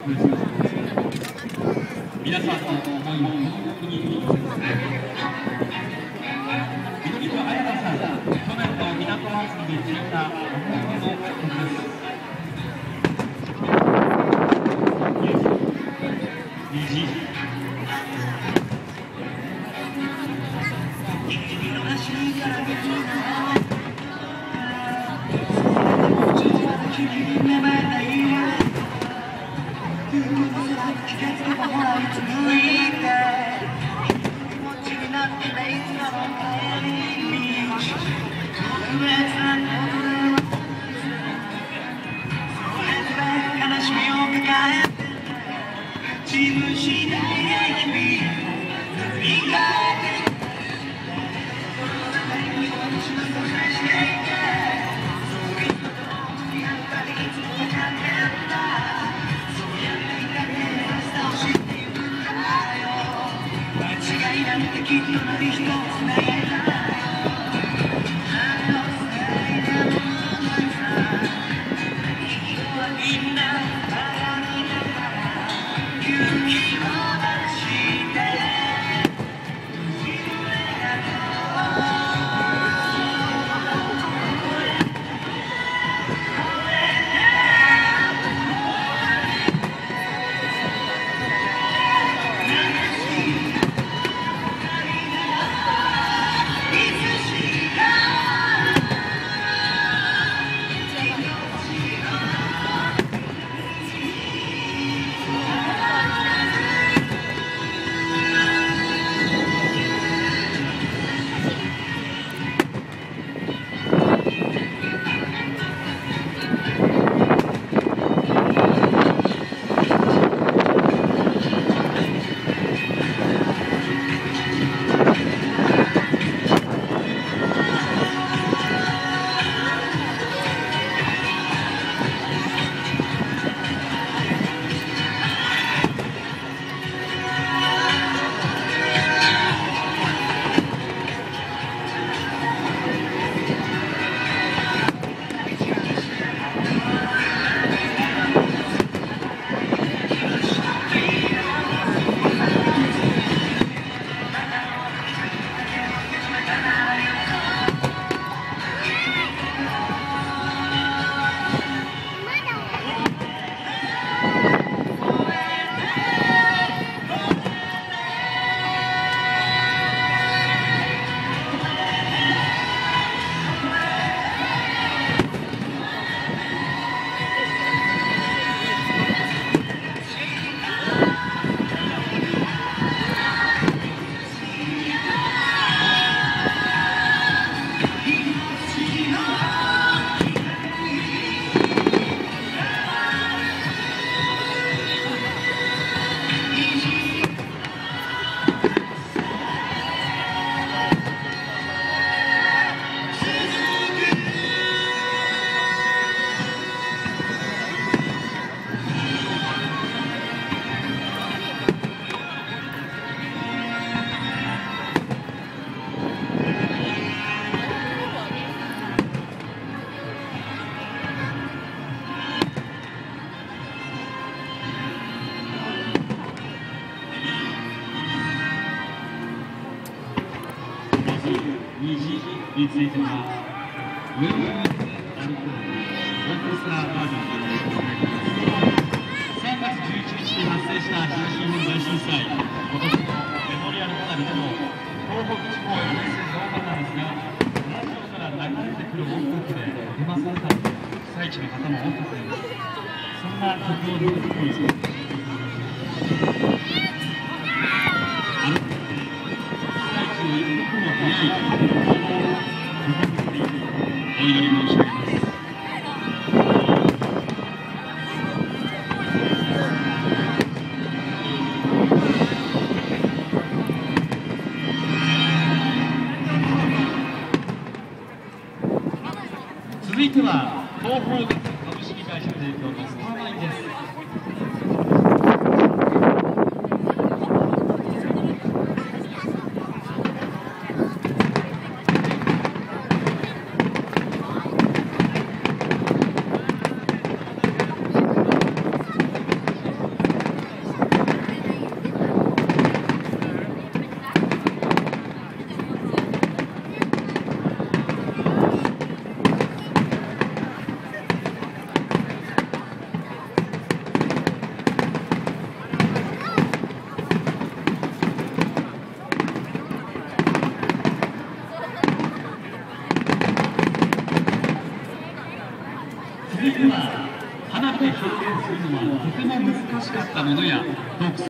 皆さんの思いもこの曲に乗せてください。緑と彩香さん、去年の港祭りで聴いた思い出の曲です。虹。虹についてはウェブアルコールオーケストラバージョンでお伝えします。3月11日に発生した東日本大震災、今年のメモリアル花火でも東北地方へのメッセージが多かったんですが、ラジオから流れてくる音楽で励まされた被災地の方も多かったようです。そんな曲をどう作るんですか。一刻も早いお祈り申し上げます。続いては東方ガス株式会社提供のスターマインです。 続いては花火で表現するのはとても難しかったものや独